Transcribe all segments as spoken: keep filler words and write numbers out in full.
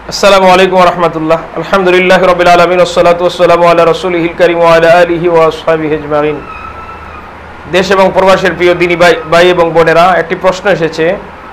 আসসালামু আলাইকুম ওয়া রাহমাতুল্লাহ। আলহামদুলিল্লাহি রাব্বিল আলামিন ওয়াসসালাতু ওয়াসসালামু আলা রাসূলিহিল কারীম ওয়া আলা আলিহি ওয়া আসহাবিহি আজমাইন। দেশ এবং প্রবাসের প্রিয় দিনী ভাই ভাই এবং বোনেরা, একটি প্রশ্ন এসেছে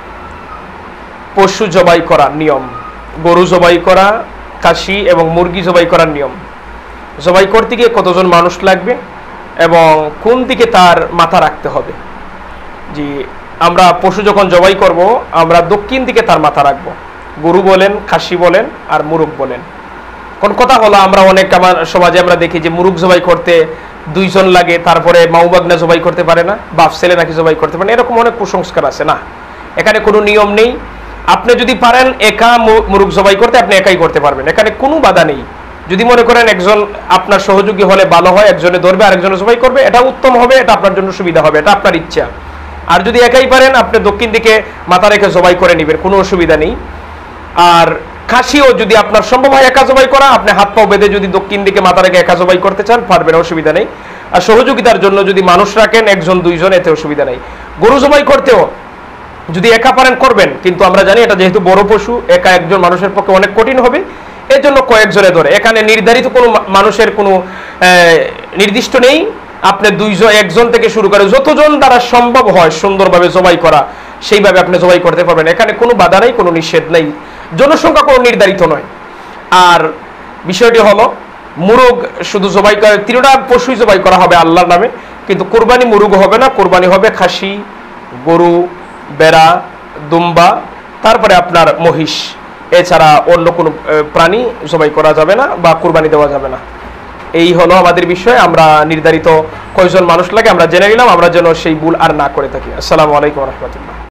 পশু জবাই করার নিয়ম, গরু জবাই করা, খাসি এবং মুরগি জবাই করার নিয়ম। জবাই করতে গিয়ে কতজন মানুষ লাগবে এবং কোন দিকে তার মাথা রাখতে হবে? জি, আমরা পশু যখন জবাই করব আমরা দক্ষিণ দিকে তার মাথা রাখবো। গরু বলেন, খাসি বলেন আর মুরগ বলেন। কোন কথা হলো, আমরা অনেক আমার সমাজে আমরা দেখি যে মুরগ জবাই করতে দুইজন লাগে, তারপরে মাউবাগনা জবাই করতে পারে না, বাপ ছেলে নাকি জবাই করতে পারে না, এরকম অনেক কুসংস্কার আছে। না, এখানে কোনো নিয়ম নেই। আপনি যদি পারেন একা মুরগ জবাই করতে, আপনি একাই করতে পারবেন, এখানে কোনো বাধা নেই। যদি মনে করেন একজন আপনার সহযোগী হলে ভালো হয়, একজনে ধরবে আরেকজনে জবাই করবে, এটা উত্তম হবে, এটা আপনার জন্য সুবিধা হবে, এটা আপনার ইচ্ছা। আর যদি একাই পারেন, আপনি দক্ষিণ দিকে মাথা রেখে জবাই করে নেবেন, কোনো অসুবিধা নেই। আর খাসিও যদি আপনার সম্ভব হয় একা জবাই করা, আপনি হাত পাও বেঁধে যদি দক্ষিণ দিকে মাথা রেখে একা জবাই করতে চান পারবেন, অসুবিধা নেই। আর সহযোগিতার জন্য যদি মানুষ রাখেন একজন দুইজন, এতে অসুবিধা নেই। গরু জবাই করতেও যদি একা পারেন করবেন, কিন্তু আমরা জানি এটা যেহেতু বড় পশু, একা একজন মানুষের পক্ষে অনেক কঠিন হবে, এর জন্য কয়েকজনে ধরে। এখানে নির্ধারিত কোনো মানুষের কোনো নির্দিষ্ট নেই। আপনি দুইজন একজন থেকে শুরু করে যতজন দ্বারা সম্ভব হয় সুন্দরভাবে জবাই করা, সেইভাবে আপনি জবাই করতে পারবেন। এখানে কোনো বাধা নেই, কোনো নিষেধ নেই, জনসংখ্যা কোনো নির্ধারিত নয়। আর বিষয়টি হলো, মুরগ শুধু জবাই করে, তিনটা পশুই জবাই করা হবে আল্লাহর নামে, কিন্তু কোরবানি মুরগ হবে না, কোরবানি হবে খাসি, গরু, বেড়া, দুম্বা, তারপরে আপনার মহিষ। এছাড়া অন্য কোনো প্রাণী জবাই করা যাবে না বা কোরবানি দেওয়া যাবে না। এই হলো আমাদের বিষয়। আমরা নির্ধারিত কয়জন মানুষ লাগে আমরা জেনে নিলাম, আমরা যেন সেই ভুল আর না করে থাকি। আসসালামু আলাইকুম ওয়া রাহমাতুল্লাহ।